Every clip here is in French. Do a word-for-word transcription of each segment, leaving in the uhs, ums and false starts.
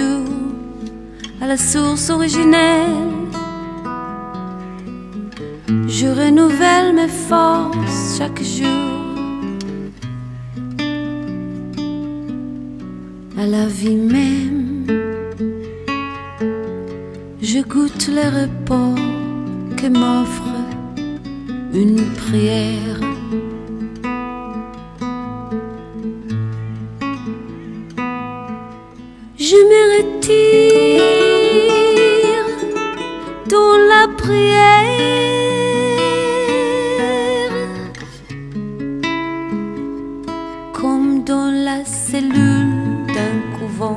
jour à la source originelle. Je renouvelle mes forces chaque jour à la vie même. Je goûte le repos que m'offre une prière. Je me retire dans la prière, comme dans la cellule d'un couvent.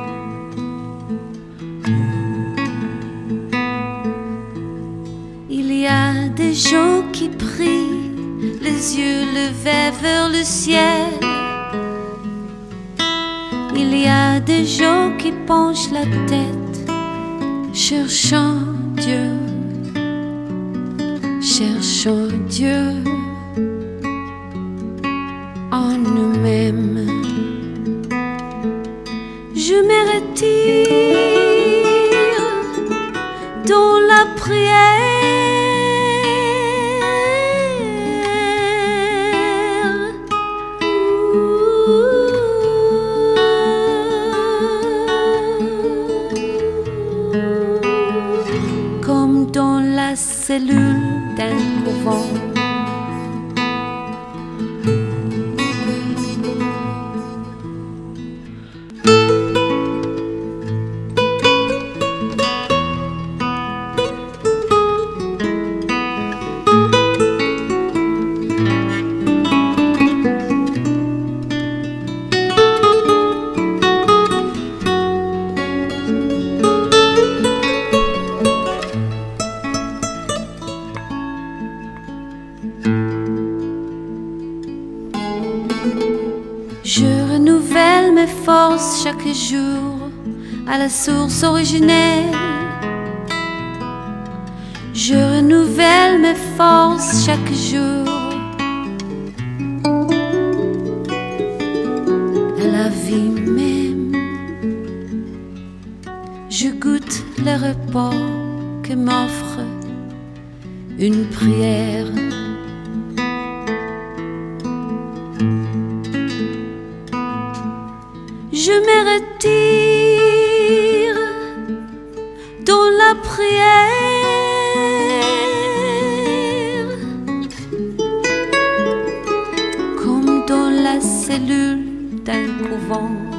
Il y a des gens qui prient, les yeux levés vers le ciel. Il y a des gens qui penchent la tête, cherchant Dieu, cherchant Dieu en nous-mêmes. Je me retire dans la prière, comme dans la cellule d'un couvent. Je renouvelle mes forces chaque jour à la source originelle. Je renouvelle mes forces chaque jour à la vie même. Je goûte le repos que m'offre une prière. Je me retire dans la prière, comme dans la cellule d'un couvent.